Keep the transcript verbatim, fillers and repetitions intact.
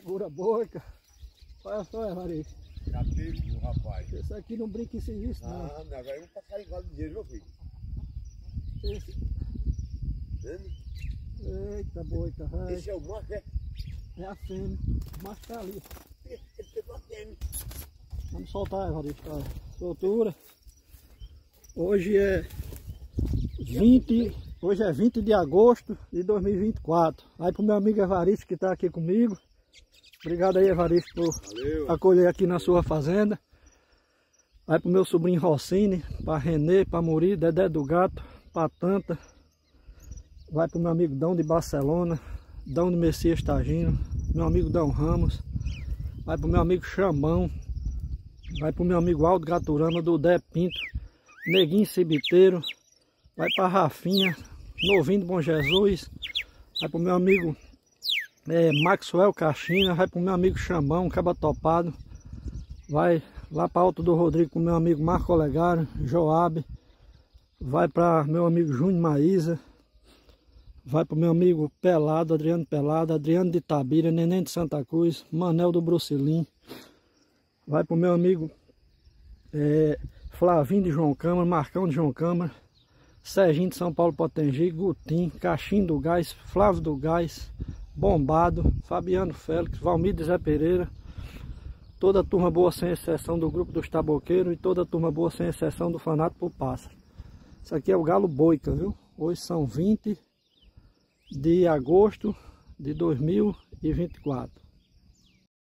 Pura boica. Olha só, Evaristo. Já pegou, rapaz. Esse aqui não brinca em serviço, não. Ah, não, agora eu vou passar igual de dinheiro, meu filho. Esse... Vendo? Eita, boica, velho. Esse é o macho, é? É a fêmea. O macho tá ali. Ele pegou a fêmea. Vamos soltar, Evaristo. Olha. Soltura. Hoje é vinte, hoje é vinte de agosto de dois mil e vinte e quatro. Aí pro meu amigo Evaristo que está aqui comigo. Obrigado aí, Evaristo, por Valeu. acolher aqui na sua fazenda. Aí pro meu sobrinho Rossini, para Renê, para Muri, Dedé do Gato, para Tanta. Vai pro meu amigo Dão de Barcelona, Dão de Messias Tagino, meu amigo Dão Ramos. Vai pro meu amigo Xambão. Vai pro meu amigo Aldo Gaturama, do Dé Pinto, Neguinho Cibiteiro. Vai pra Rafinha, Novinho do Bom Jesus. Vai pro meu amigo é, Maxwell Caixina. Vai pro meu amigo Xambão, Caba Topado. Vai lá pra Alto do Rodrigo com meu amigo Marco Olegário, Joab. Vai pra meu amigo Júnior Maísa. Vai pro meu amigo Pelado, Adriano Pelado, Adriano de Itabira, Neném de Santa Cruz, Manel do Brucilim. Vai pro meu amigo é, Flavinho de João Câmara, Marcão de João Câmara, Serginho de São Paulo Potengi, Gutim, Caixinho do Gás, Flávio do Gás, Bombado, Fabiano Félix, Valmir de Zé Pereira, toda a turma boa sem exceção do grupo dos taboqueiros e toda a turma boa sem exceção do Fanático por Pássaro. Isso aqui é o galo boica, viu? Hoje são vinte de agosto de dois mil e vinte e quatro.